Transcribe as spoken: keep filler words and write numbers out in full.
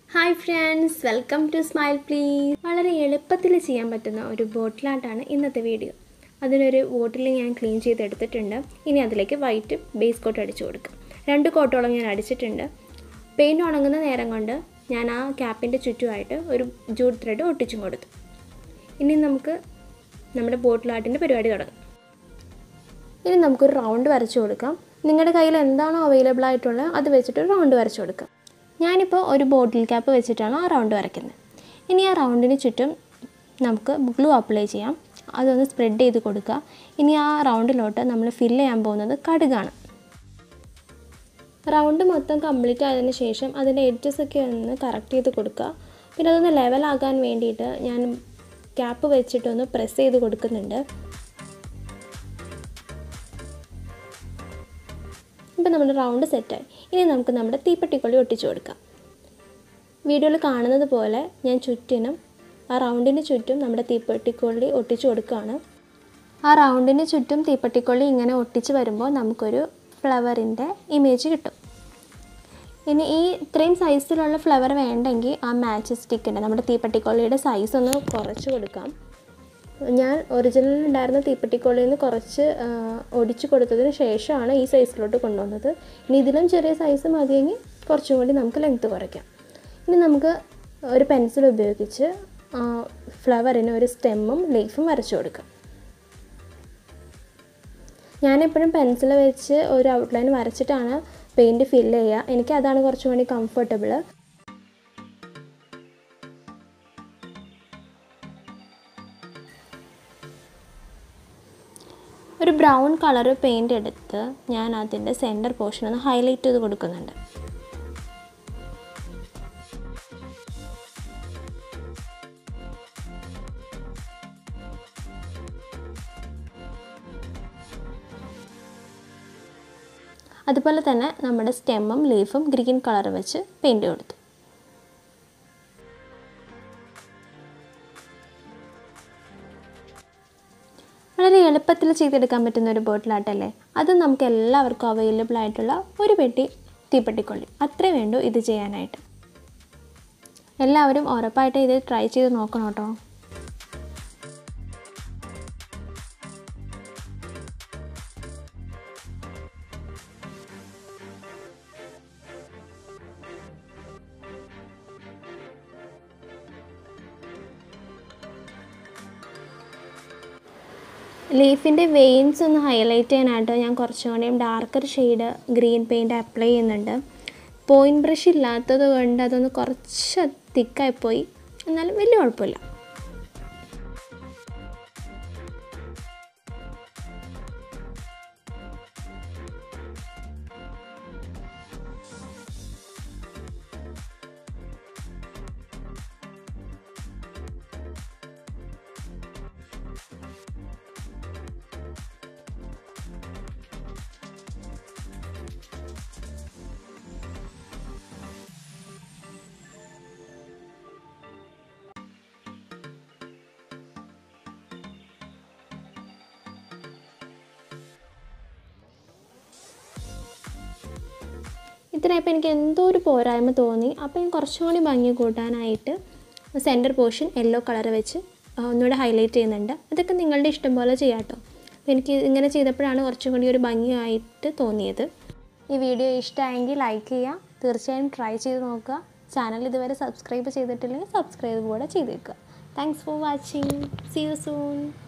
Hi friends, welcome to Smile Please. വളരെ എളുപ്പത്തിൽ ചെയ്യാൻ പറ്റുന്ന ഒരു ബോട്ടിൽ ആർട്ടാണ് ഇന്നത്തെ വീഡിയോ. അതിനൊരു ബോട്ടിൽ ഞാൻ ക്ലീൻ ചെയ്ത് എടുത്തിട്ടുണ്ട്. ഇനി അതിലേക്ക് വൈറ്റ് ബേസ് കോട്ട് അടിച്ചു കൊടുക്കാം. രണ്ട് കോട്ടോളം ഞാൻ അടിച്ചിട്ടുണ്ട്. പെയിന്റ് ഉണങ്ങുന്ന നേരം കൊണ്ട് ഞാൻ ആ ക്യാപ്പിന്റെ ചുറ്റുമായിട്ട് ഒരു ജൂട്ട് ത്രെഡ് ഒട്ടിച്ചു കൊടുത്തു. ഇനി നമുക്ക് നമ്മുടെ ബോട്ടിൽ ആർട്ടിന്റെ പരിപാടി തുടങ്ങാം. ഇനി നമുക്ക് ഒരു റൗണ്ട് വരച്ചു കൊടുക്കാം. നിങ്ങളുടെ കയ്യിൽ എന്താണോ അവൈലബിൾ ആയിട്ടുള്ളത് അത് വെച്ചിട്ട് ഒരു റൗണ്ട് വരച്ചു കൊടുക്കാം. ഞാനിപ്പോൾ ഒരു ബോട്ടിൽ ക്യാപ്പ് വെച്ചിട്ടാണ് ആ റൗണ്ട് വരയ്ക്കുന്നത്. ഇനി ആ റൗണ്ടിന് ചുറ്റും നമുക്ക് ഗ്ലൂ അപ്ലൈ ചെയ്യാം. അതൊന്ന് സ്പ്രെഡ് ചെയ്ത് കൊടുക്കുക. ഇനി ആ റൗണ്ടിലോട്ട് നമ്മൾ ഫില്ല് ചെയ്യാൻ പോകുന്നത് കടുകാണ്. റൗണ്ട് മൊത്തം കംപ്ലീറ്റ് ആയതിനു ശേഷം അതിൻ്റെ എഡ്ജസ് ഒക്കെ ഒന്ന് കറക്റ്റ് ചെയ്ത് കൊടുക്കുക. പിന്നെ അതൊന്ന് ലെവലാകാൻ വേണ്ടിയിട്ട് ഞാൻ ക്യാപ്പ് വെച്ചിട്ടൊന്ന് പ്രസ് ചെയ്ത് കൊടുക്കുന്നുണ്ട്. ഇപ്പോൾ നമ്മുടെ റൗണ്ട് സെറ്റായി. ഇനി നമുക്ക് നമ്മുടെ തീപ്പെട്ടിക്കൊള്ളി ഒട്ടിച്ചു കൊടുക്കാം. വീഡിയോയിൽ കാണുന്നത് പോലെ ഞാൻ ചുറ്റിനും ആ റൗണ്ടിന് ചുറ്റും നമ്മുടെ തീപ്പെട്ടിക്കൊള്ളി ഒട്ടിച്ചു കൊടുക്കുകയാണ്. ആ റൗണ്ടിന് ചുറ്റും തീപ്പെട്ടിക്കൊള്ളി ഇങ്ങനെ ഒട്ടിച്ച് വരുമ്പോൾ നമുക്കൊരു ഫ്ലവറിൻ്റെ ഇമേജ് കിട്ടും. ഇനി ഈ ഇത്രയും സൈസിലുള്ള ഫ്ലവർ വേണ്ടെങ്കിൽ ആ മാച്ച് സ്റ്റിക്കിൻ്റെ നമ്മുടെ തീപ്പെട്ടിക്കൊള്ളിയുടെ സൈസ് ഒന്ന് കുറച്ച് കൊടുക്കാം. ഞാൻ ഒറിജിനൽ ഉണ്ടായിരുന്ന തീപ്പെട്ടിക്കൊള്ളിയിൽ നിന്ന് കുറച്ച് ഒടിച്ചു കൊടുത്തതിന് ശേഷമാണ് ഈ സൈസിലോട്ട് കൊണ്ടുവന്നത്. ഇനി ഇതിലും ചെറിയ സൈസ് മതിയെങ്കിൽ കുറച്ചും കൂടി നമുക്ക് ലെങ്ത്ത് കുറയ്ക്കാം. ഇനി നമുക്ക് ഒരു പെൻസിൽ ഉപയോഗിച്ച് ഫ്ലവറിന് ഒരു സ്റ്റെമ്മും ലീഫും വരച്ചു കൊടുക്കാം. ഞാനെപ്പോഴും പെൻസിൽ വെച്ച് ഒരു ഔട്ട്ലൈൻ വരച്ചിട്ടാണ് പെയിൻറ്റ് ഫില്ല് ചെയ്യുക. എനിക്കതാണ് കുറച്ചും കൂടി കംഫർട്ടബിൾ. ഒരു ബ്രൗൺ കളർ പെയിൻ്റ് എടുത്ത് ഞാൻ അതിൻ്റെ സെൻറ്റർ പോർഷൻ ഒന്ന് ഹൈലൈറ്റ് ചെയ്ത് കൊടുക്കുന്നുണ്ട്. അതുപോലെ തന്നെ നമ്മുടെ സ്റ്റെമ്മും ലീഫും ഗ്രീൻ കളർ വെച്ച് പെയിൻറ്റ് കൊടുത്തു. വളരെ എളുപ്പത്തിൽ ചെയ്തെടുക്കാൻ പറ്റുന്ന ഒരു ബോട്ടിൽ ആർട്ടല്ലേ. അത് നമുക്ക് എല്ലാവർക്കും അവൈലബിൾ ആയിട്ടുള്ള ഒരു പെട്ടി തീപ്പെട്ടിക്കൊള്ളി അത്രേ വേണ്ടൂ ഇത് ചെയ്യാനായിട്ട്. എല്ലാവരും ഉറപ്പായിട്ട് ഇത് ട്രൈ ചെയ്ത് നോക്കണം കേട്ടോ. ലീഫിൻ്റെ വെയിൻസ് ഒന്ന് ഹൈലൈറ്റ് ചെയ്യാനായിട്ട് ഞാൻ കുറച്ചും കൂടിയും darker shade green paint apply ചെയ്യുന്നുണ്ട്. പോയിൻറ്റ് ബ്രഷ് ഇല്ലാത്തത് കൊണ്ട് അതൊന്ന് കുറച്ച് തിക്കായിപ്പോയി, എന്നാലും വലിയ കുഴപ്പമില്ല. ഇത്രയപ്പോൾ എനിക്ക് എന്തോ ഒരു പോരായ്മ തോന്നി. അപ്പോൾ ഞാൻ കുറച്ചും കൂടി ഭംഗി കൂട്ടാനായിട്ട് സെൻറ്റർ പോർഷൻ യെല്ലോ കളർ വെച്ച് ഒന്നുകൂടെ ഹൈലൈറ്റ് ചെയ്യുന്നുണ്ട്. അതൊക്കെ നിങ്ങളുടെ ഇഷ്ടം പോലെ ചെയ്യാം കേട്ടോ. അപ്പോൾ എനിക്ക് ഇങ്ങനെ ചെയ്തപ്പോഴാണ് കുറച്ചും കൂടി ഒരു ഭംഗിയായിട്ട് തോന്നിയത്. ഈ വീഡിയോ ഇഷ്ടമായെങ്കിൽ ലൈക്ക് ചെയ്യുക, തീർച്ചയായും ട്രൈ ചെയ്ത് നോക്കുക. ചാനൽ ഇതുവരെ സബ്സ്ക്രൈബ് ചെയ്തിട്ടില്ലെങ്കിൽ സബ്സ്ക്രൈബ് കൂടെ ചെയ്തേക്കുക. Thanks for watching. See you soon.